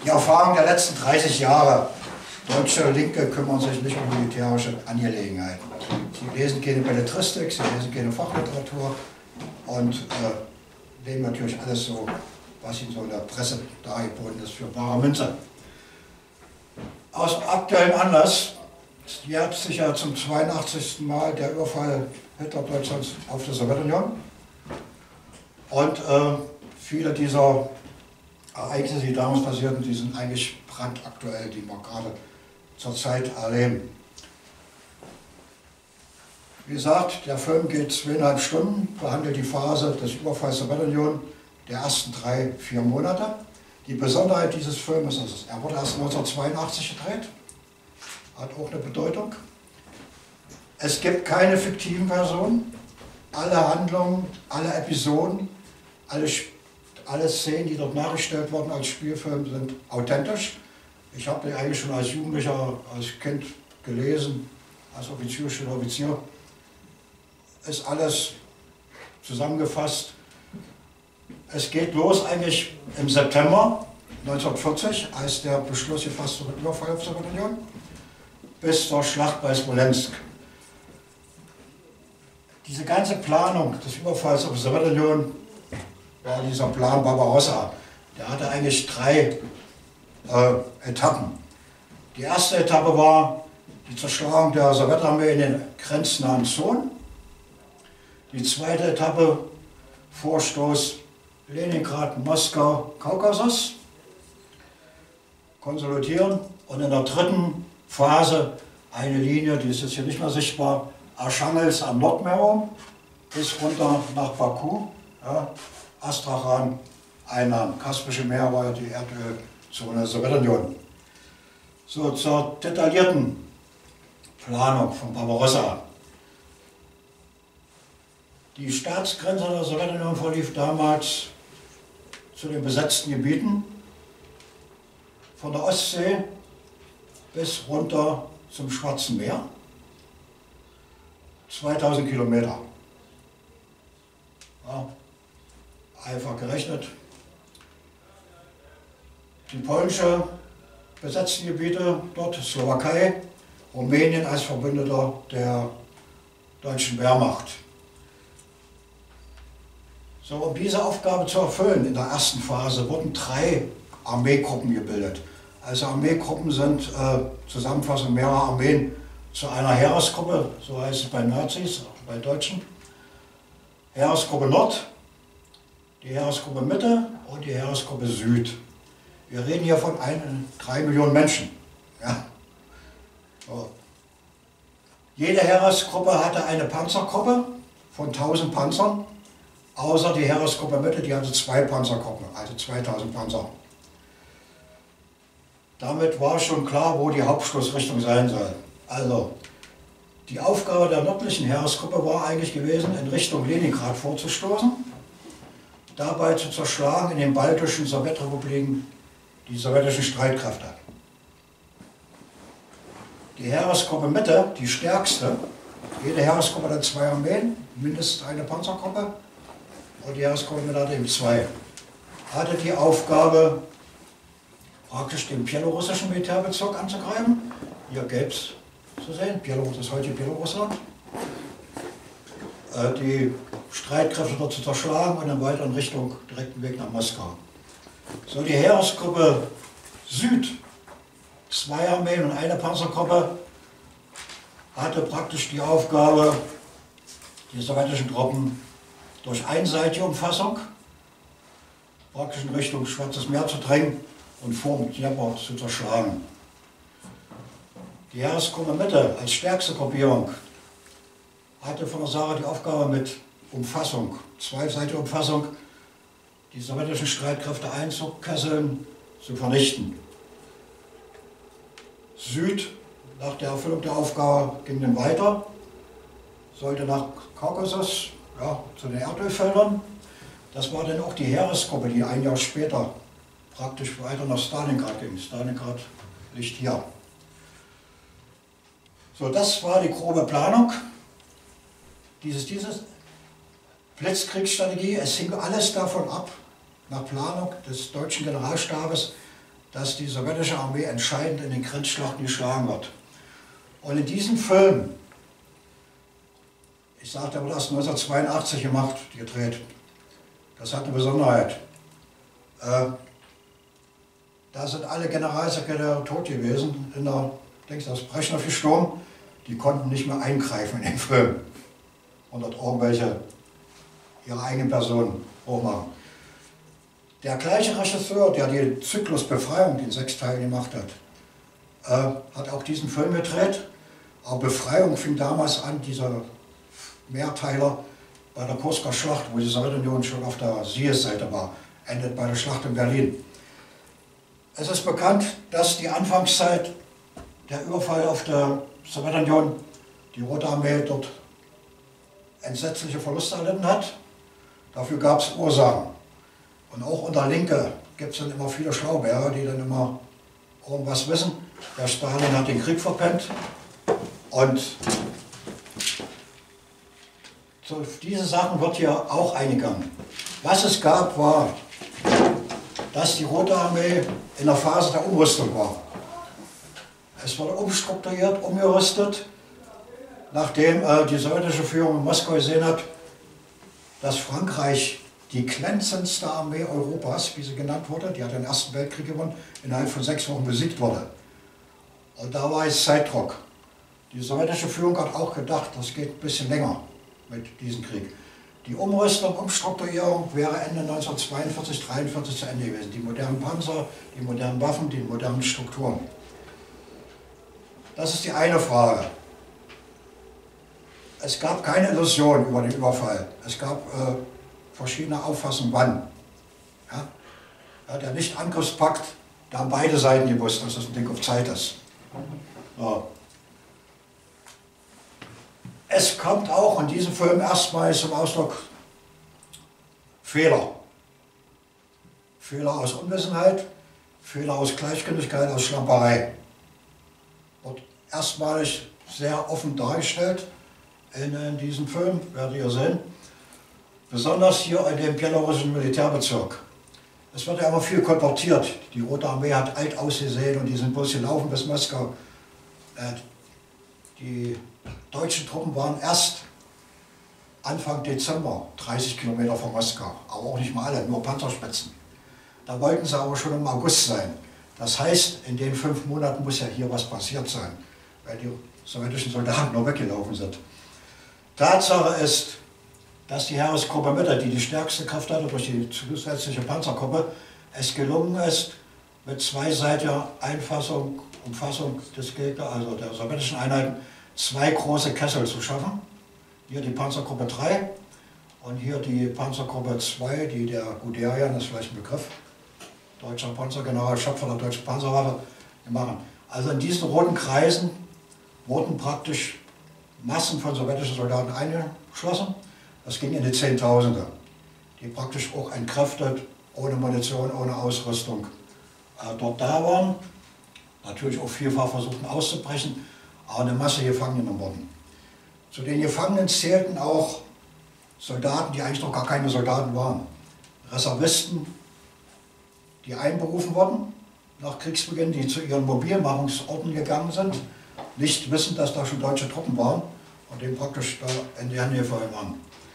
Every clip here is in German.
Die Erfahrung der letzten 30 Jahre. Deutsche Linke kümmern sich nicht um militärische Angelegenheiten. Sie lesen keine Belletristik, sie lesen keine Fachliteratur und nehmen natürlich alles so, was ihnen so in der Presse dargeboten ist, für bare Münze. Aus aktuellem Anlass jährt sich ja zum 82. Mal der Überfall Hitler-Deutschlands auf die Sowjetunion. Und viele dieser Ereignisse, die damals passierten, die sind eigentlich brandaktuell, die wir gerade zurzeit erleben. Wie gesagt, der Film geht 2,5 Stunden, behandelt die Phase des Überfalls der Sowjetunion der ersten 3-4 Monate. Die Besonderheit dieses Films ist, er wurde erst 1982 gedreht, hat auch eine Bedeutung. Es gibt keine fiktiven Personen, alle Handlungen, alle Episoden, alle Szenen, die dort nachgestellt wurden als Spielfilm, sind authentisch. Ich habe den eigentlich schon als Jugendlicher, als Kind gelesen, als Offizier, Offizier. Ist alles zusammengefasst. Es geht los eigentlich im September 1940, als der Beschluss gefasst wurde, Überfall auf die Sowjetunion, bis zur Schlacht bei Smolensk. Diese ganze Planung des Überfalls auf die Sowjetunion war dieser Plan Barbarossa. Der hatte eigentlich 3 Etappen. Die erste Etappe war die Zerschlagung der Sowjetarmee in den grenznahen Zonen. Die zweite Etappe, Vorstoß Leningrad, Moskau, Kaukasus, konsolidieren. Und in der dritten Phase eine Linie, die ist jetzt hier nicht mehr sichtbar, Archangels am Nordmeer bis runter nach Baku, ja, Astrachan, Einnahmen. Kaspische Meer war ja die Erdölzone der Sowjetunion. So, zur detaillierten Planung von Barbarossa. Die Staatsgrenze der Sowjetunion verlief damals zu den besetzten Gebieten von der Ostsee bis runter zum Schwarzen Meer. 2000 Kilometer. Ja, einfach gerechnet. Die polnische besetzten Gebiete dort, Slowakei, Rumänien als Verbündeter der deutschen Wehrmacht. So, um diese Aufgabe zu erfüllen in der ersten Phase wurden 3 Armeegruppen gebildet. Also Armeegruppen sind Zusammenfassung mehrerer Armeen zu einer Heeresgruppe, so heißt es bei Nazis, bei Deutschen. Heeresgruppe Nord, die Heeresgruppe Mitte und die Heeresgruppe Süd. Wir reden hier von 3 Millionen Menschen. Ja. So. Jede Heeresgruppe hatte eine Panzergruppe von 1000 Panzern, außer die Heeresgruppe Mitte, die hatte 2 Panzergruppen, also 2000 Panzer. Damit war schon klar, wo die Hauptstoßrichtung sein soll. Also, die Aufgabe der nördlichen Heeresgruppe war eigentlich gewesen, in Richtung Leningrad vorzustoßen, dabei zu zerschlagen in den baltischen Sowjetrepubliken die sowjetischen Streitkräfte. Die Heeresgruppe Mitte, die stärkste, jede Heeresgruppe hat 2 Armeen, mindestens eine Panzergruppe, und die Heeresgruppe Mitte hatte eben 2. Hatte die Aufgabe, praktisch den bielorussischen Militärbezirk anzugreifen. Hier gelb zu sehen, das ist heute Bielorussland. Die Streitkräfte dort zu zerschlagen und dann weiter in Richtung direkten Weg nach Moskau. So, die Heeresgruppe Süd, 2 Armeen und eine Panzergruppe, hatte praktisch die Aufgabe, die sowjetischen Truppen durch einseitige Umfassung praktisch in Richtung Schwarzes Meer zu drängen und vor dem Dnieper zu zerschlagen. Die Heeresgruppe Mitte als stärkste Gruppierung hatte von der Sache die Aufgabe mit Umfassung, zweiseitige Umfassung, die sowjetischen Streitkräfte einzukesseln, zu vernichten. Süd, nach der Erfüllung der Aufgabe, ging dann weiter, sollte nach Kaukasus, ja, zu den Erdölfeldern. Das war dann auch die Heeresgruppe, die ein Jahr später praktisch weiter nach Stalingrad ging. Stalingrad liegt hier. So, das war die grobe Planung. Diese Blitzkriegsstrategie, es hing alles davon ab, nach Planung des deutschen Generalstabes, dass die sowjetische Armee entscheidend in den Grenzschlachten geschlagen wird. Und in diesem Film, ich sagte, der wurde erst 1982 gemacht, gedreht. Das hat eine Besonderheit. Da sind alle Generalsekretäre tot gewesen, in der, das Brezhnev gestorben. Die konnten nicht mehr eingreifen in den Film und dort irgendwelche ihre eigenen Personen hochmachen. Der gleiche Regisseur, der die Zyklus Befreiung in 6 Teilen gemacht hat auch diesen Film gedreht. Aber Befreiung fing damals an, dieser Mehrteiler bei der Kursker Schlacht, wo die Sowjetunion schon auf der Siegesseite war, endet bei der Schlacht in Berlin. Es ist bekannt, dass die Anfangszeit, der Überfall auf der Sowjetunion, die Rote Armee dort entsetzliche Verluste erlitten hat. Dafür gab es Ursachen. Und auch unter Linke gibt es dann immer viele Schlauberger, die dann immer irgendwas wissen. Der Stalin hat den Krieg verpennt. Und auf diese Sachen wird hier auch eingegangen. Was es gab, war, dass die Rote Armee in der Phase der Umrüstung war. Es wurde umstrukturiert, umgerüstet, nachdem die sowjetische Führung in Moskau gesehen hat, dass Frankreich die glänzendste Armee Europas, wie sie genannt wurde, die hat den Ersten Weltkrieg gewonnen, innerhalb von 6 Wochen besiegt wurde. Und da war es Zeitdruck. Die sowjetische Führung hat auch gedacht, das geht ein bisschen länger mit diesem Krieg. Die Umrüstung, Umstrukturierung wäre Ende 1942, 1943 zu Ende gewesen. Die modernen Panzer, die modernen Waffen, die modernen Strukturen. Das ist die eine Frage. Es gab keine Illusion über den Überfall. Es gab verschiedene Auffassungen, wann. Ja, der Nicht-Angriffspakt, da haben beide Seiten gewusst, dass das ein Ding auf Zeit ist. Ja. Es kommt auch in diesem Film erstmals zum Ausdruck Fehler. Fehler aus Unwissenheit, Fehler aus Gleichgültigkeit, aus Schlamperei. Wird erstmalig sehr offen dargestellt in diesem Film, werdet ihr sehen. Besonders hier in dem belarussischen Militärbezirk. Es wird ja immer viel kolportiert. Die Rote Armee hat alt ausgesehen und die sind bloß gelaufen bis Moskau. Die deutschen Truppen waren erst Anfang Dezember 30 Kilometer von Moskau, aber auch nicht mal alle, nur Panzerspitzen. Da wollten sie aber schon im August sein. Das heißt, in den 5 Monaten muss ja hier was passiert sein, weil die sowjetischen Soldaten nur weggelaufen sind. Tatsache ist, dass die Heeresgruppe Mitte, die die stärkste Kraft hatte durch die zusätzliche Panzergruppe, es gelungen ist, mit zweiseitiger Umfassung des Gegners, also der sowjetischen Einheiten, 2 große Kessel zu schaffen. Hier die Panzergruppe 3 und hier die Panzergruppe 2, die der Guderian, das ist vielleicht ein Begriff, deutscher Panzergeneral, Schöpfer der deutschen Panzerwaffe, machen. Also in diesen roten Kreisen wurden praktisch Massen von sowjetischen Soldaten eingeschlossen. Das ging in die Zehntausende, die praktisch auch entkräftet, ohne Munition, ohne Ausrüstung dort da waren. Natürlich auch vielfach versuchten auszubrechen, aber eine Masse Gefangenen wurden. Zu den Gefangenen zählten auch Soldaten, die eigentlich noch gar keine Soldaten waren. Reservisten, die einberufen wurden nach Kriegsbeginn, die zu ihren Mobilmachungsorten gegangen sind, nicht wissend, dass da schon deutsche Truppen waren und denen praktisch da in die Hände gefallen waren.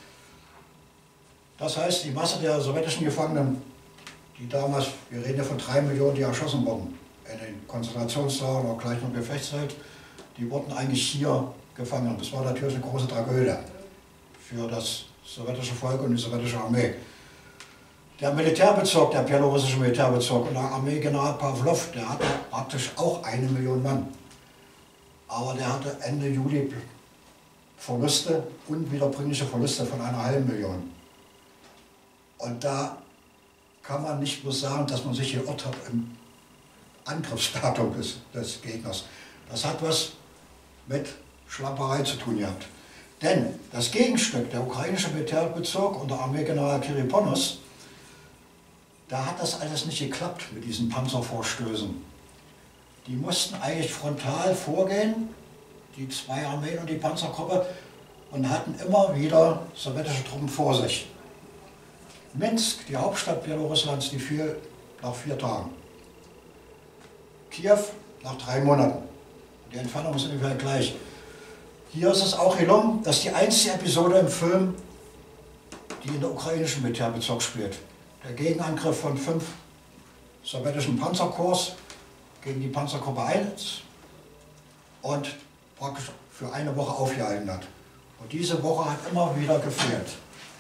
Das heißt, die Masse der sowjetischen Gefangenen, die damals, wir reden ja von 3 Millionen, die erschossen wurden, in den Konzentrationslagern oder gleich noch Gefechtszeit, die wurden eigentlich hier gefangen. Das war natürlich eine große Tragödie für das sowjetische Volk und die sowjetische Armee. Der Militärbezirk, der belarussische Militärbezirk und der Armeegeneral Pawlow, der hatte praktisch auch 1 Million Mann. Aber der hatte Ende Juli Verluste, unwiederbringliche Verluste von 1,5 Million. Und da kann man nicht bloß sagen, dass man sich geirrt hat im Angriffsdatum des Gegners. Das hat was mit Schlamperei zu tun gehabt. Denn das Gegenstück, der ukrainische Militärbezirk unter Armeegeneral Kiriponos, da hat das alles nicht geklappt mit diesen Panzervorstößen. Die mussten eigentlich frontal vorgehen, die 2 Armeen und die Panzergruppe, und hatten immer wieder sowjetische Truppen vor sich. Minsk, die Hauptstadt Belarusslands, die fiel nach 4 Tagen. Kiew nach 3 Monaten. Die Entfernung ist ungefähr gleich. Hier ist es auch gelungen, dass die einzige Episode im Film, die in der ukrainischen Militärbezirk spielt. Der Gegenangriff von 5 sowjetischen Panzerkorps gegen die Panzergruppe 1 und praktisch für eine Woche aufgehalten hat. Und diese Woche hat immer wieder gefehlt.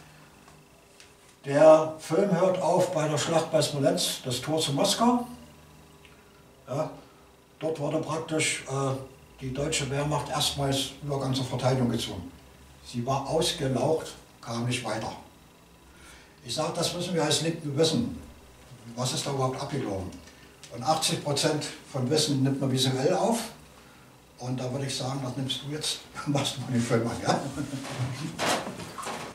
Der Film hört auf bei der Schlacht bei Smolensk, das Tor zu Moskau. Ja, dort wurde praktisch die deutsche Wehrmacht erstmals Übergang zur Verteidigung gezwungen. Sie war ausgelaugt, kam nicht weiter. Ich sage, das müssen wir als Linken wissen. Was ist da überhaupt abgelaufen? Und 80% von Wissen nimmt man visuell auf. Und da würde ich sagen, das nimmst du jetzt, machst du mal den Film an, ja?